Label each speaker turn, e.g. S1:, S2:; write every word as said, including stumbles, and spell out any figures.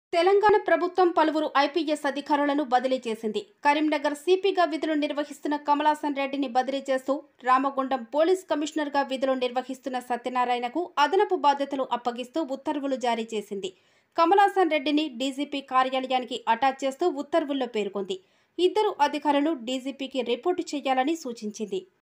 S1: తెలంగాణ ప్రభుత్వం పలువురు ఐపీఎస్ అధికారులను బదిలీ చేసింది. కరీంనగర్ సిపిగా విధులు నిర్వహిస్తున్న కమలాసన్ రెడ్డిని బదిలీ చేస్తూ రామగుండం పోలీస్ కమిషనర్గా విధులు నిర్వహిస్తున్న సత్యనారాయణకు అదనపు బాధ్యతలు అప్పగిస్తూ ఉత్తర్వులు జారీ చేసింది. కమలాసన్ రెడ్డిని డీజీపీ కార్యాలయానికి అటాచ్ చేస్తూ ఉత్తర్వుల్లో పేర్కొంది. ఇద్దరు అధికారులు డీజీపీకి రిపోర్టు చేయాలని సూచించింది.